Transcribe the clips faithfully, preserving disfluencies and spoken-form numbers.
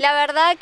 La verdad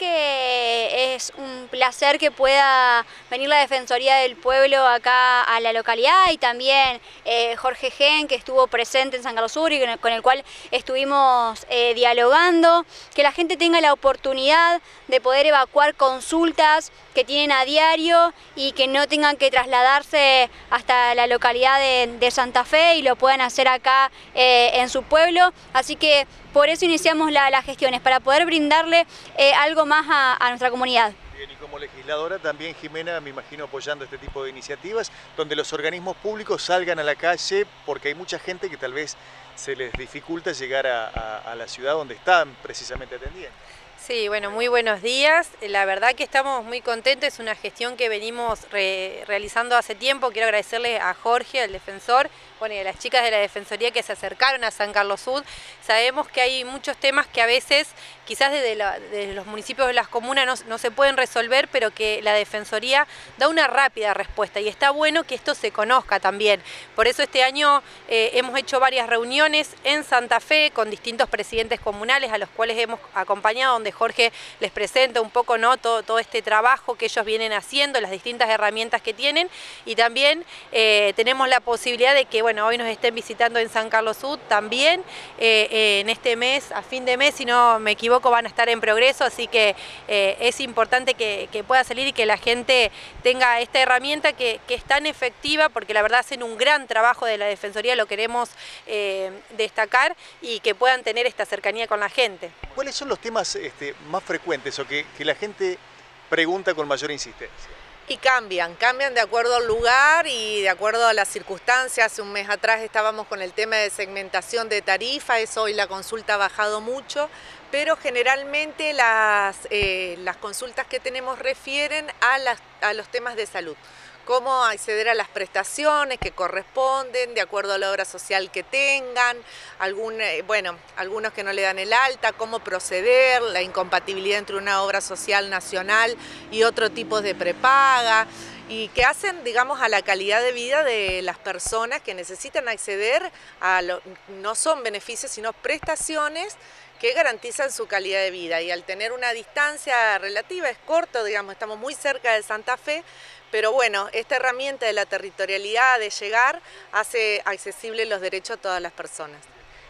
que es un placer que pueda venir la Defensoría del Pueblo acá a la localidad y también eh, Jorge Gen, que estuvo presente en San Carlos Sur y con el, con el cual estuvimos eh, dialogando, que la gente tenga la oportunidad de poder evacuar consultas que tienen a diario y que no tengan que trasladarse hasta la localidad de, de Santa Fe y lo puedan hacer acá eh, en su pueblo. Así que por eso iniciamos la, las gestiones, para poder brindarle eh, algo más a, a nuestra comunidad. Bien, y como legisladora también, Jimena, me imagino apoyando este tipo de iniciativas, donde los organismos públicos salgan a la calle, porque hay mucha gente que tal vez se les dificulta llegar a, a, a la ciudad donde están precisamente atendiendo. Sí, bueno, muy buenos días. La verdad que estamos muy contentos, es una gestión que venimos re realizando hace tiempo. Quiero agradecerle a Jorge, al defensor, bueno, y a las chicas de la Defensoría que se acercaron a San Carlos Sur. Sabemos que hay muchos temas que a veces, quizás desde, la, desde los municipios de las comunas no, no se pueden resolver, pero que la Defensoría da una rápida respuesta y está bueno que esto se conozca también. Por eso este año eh, hemos hecho varias reuniones en Santa Fe con distintos presidentes comunales a los cuales hemos acompañado, donde Jorge les presenta un poco, ¿no?, todo, todo este trabajo que ellos vienen haciendo, las distintas herramientas que tienen, y también eh, tenemos la posibilidad de que, bueno, hoy nos estén visitando en San Carlos Sur también, eh, eh, en este mes, a fin de mes, si no me equivoco, van a estar en Progreso, así que eh, es importante que, que pueda salir y que la gente tenga esta herramienta que, que es tan efectiva, porque la verdad hacen un gran trabajo de la Defensoría, lo queremos eh, destacar, y que puedan tener esta cercanía con la gente. ¿Cuáles son los temas este, más frecuentes o que, que la gente pregunta con mayor insistencia? Y cambian, cambian de acuerdo al lugar y de acuerdo a las circunstancias. Hace un mes atrás estábamos con el tema de segmentación de tarifa, eso hoy la consulta ha bajado mucho, pero generalmente las, eh, las consultas que tenemos refieren a, las, a los temas de salud. Cómo acceder a las prestaciones que corresponden, de acuerdo a la obra social que tengan, algún, bueno, algunos que no le dan el alta, cómo proceder, la incompatibilidad entre una obra social nacional y otro tipo de prepaga, y que hacen, digamos, a la calidad de vida de las personas que necesitan acceder a, lo, no son beneficios, sino prestaciones que garantizan su calidad de vida. Y al tener una distancia relativa, es corto, digamos, estamos muy cerca de Santa Fe, pero bueno, esta herramienta de la territorialidad, de llegar, hace accesibles los derechos a todas las personas.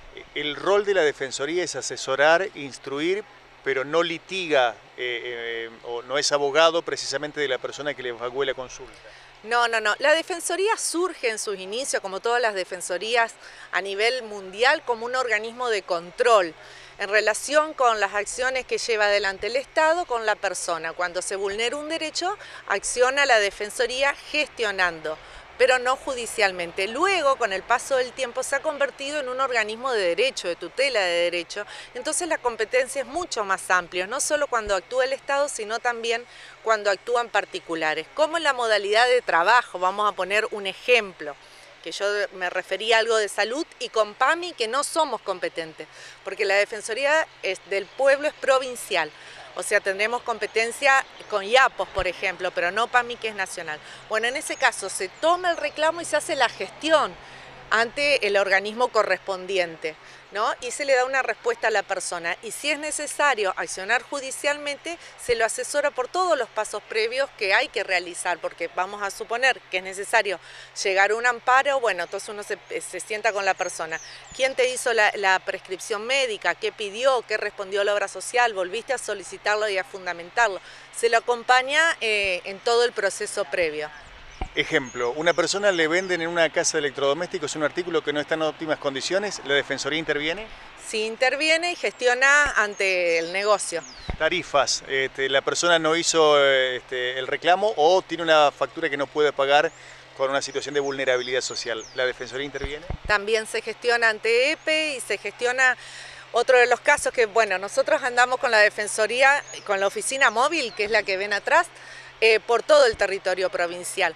El rol de la Defensoría es asesorar, instruir, pero no litiga eh, eh, o no es abogado precisamente de la persona que le evacúe la consulta. No, no, no. La Defensoría surge en sus inicios, como todas las defensorías a nivel mundial, como un organismo de control en relación con las acciones que lleva adelante el Estado con la persona. Cuando se vulnera un derecho, acciona la Defensoría gestionando, pero no judicialmente. Luego, con el paso del tiempo, se ha convertido en un organismo de derecho, de tutela de derecho. Entonces la competencia es mucho más amplia, no solo cuando actúa el Estado, sino también cuando actúan particulares. Como en la modalidad de trabajo, vamos a poner un ejemplo, que yo me refería a algo de salud, y con PAMI que no somos competentes, porque la Defensoría es del Pueblo es provincial. O sea, tendremos competencia con IAPOS, por ejemplo, pero no PAMI, que es nacional. Bueno, en ese caso se toma el reclamo y se hace la gestión ante el organismo correspondiente, ¿no? Y se le da una respuesta a la persona. Y si es necesario accionar judicialmente, se lo asesora por todos los pasos previos que hay que realizar, porque vamos a suponer que es necesario llegar a un amparo. Bueno, entonces uno se, se sienta con la persona. ¿Quién te hizo la, la prescripción médica? ¿Qué pidió? ¿Qué respondió la obra social? ¿Volviste a solicitarlo y a fundamentarlo? Se lo acompaña eh, en todo el proceso previo. Ejemplo, una persona le venden en una casa de electrodomésticos un artículo que no está en óptimas condiciones, ¿la Defensoría interviene? Sí, interviene y gestiona ante el negocio. Tarifas, este, la persona no hizo este, el reclamo o tiene una factura que no puede pagar con una situación de vulnerabilidad social, ¿la Defensoría interviene? También se gestiona ante E P E y se gestiona. Otro de los casos que, bueno, nosotros andamos con la Defensoría, con la oficina móvil, que es la que ven atrás, Eh, por todo el territorio provincial.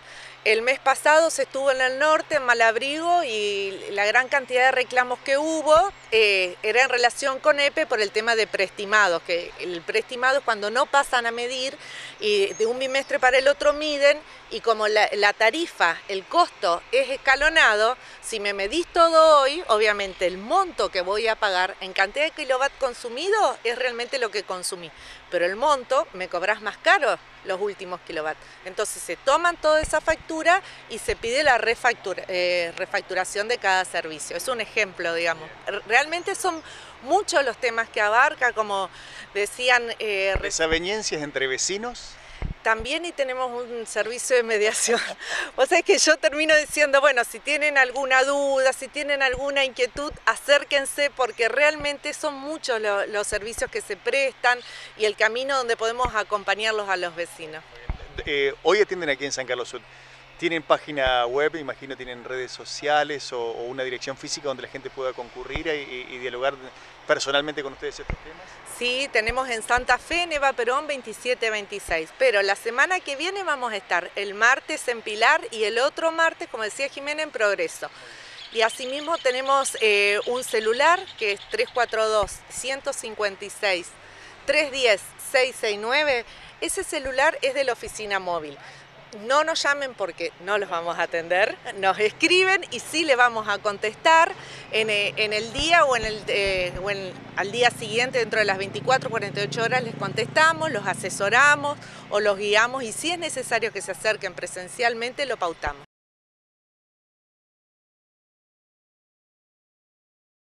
El mes pasado se estuvo en el norte, en Malabrigo, y la gran cantidad de reclamos que hubo eh, era en relación con E P E por el tema de preestimados, que el preestimado es cuando no pasan a medir y de un bimestre para el otro miden, y como la, la tarifa, el costo es escalonado, si me medís todo hoy, obviamente el monto que voy a pagar en cantidad de kilowatt consumido es realmente lo que consumí, pero el monto me cobras más caro los últimos kilowatts. Entonces se toman toda esa factura y se pide la refactura, eh, refacturación de cada servicio. Es un ejemplo, digamos. Realmente son muchos los temas que abarca, como decían... Eh, ¿Desavenencias entre vecinos? También, y tenemos un servicio de mediación. O sea, es que yo termino diciendo, bueno, si tienen alguna duda, si tienen alguna inquietud, acérquense, porque realmente son muchos lo, los servicios que se prestan y el camino donde podemos acompañarlos a los vecinos. Eh, hoy atienden aquí en San Carlos Sur. ¿Tienen página web, imagino, tienen redes sociales o, o una dirección física donde la gente pueda concurrir y, y dialogar personalmente con ustedes estos temas? Sí, tenemos en Santa Fe, en Eva Perón veintisiete veintiséis, pero la semana que viene vamos a estar el martes en Pilar y el otro martes, como decía Jimena, en Progreso. Y asimismo tenemos eh, un celular que es tres cuatro dos, uno cinco seis, tres uno cero, seis seis nueve. Ese celular es de la oficina móvil. No nos llamen porque no los vamos a atender, nos escriben y sí le vamos a contestar en, en el día o, en el, eh, o en, al día siguiente, dentro de las veinticuatro, cuarenta y ocho horas les contestamos, los asesoramos o los guiamos, y si es necesario que se acerquen presencialmente lo pautamos.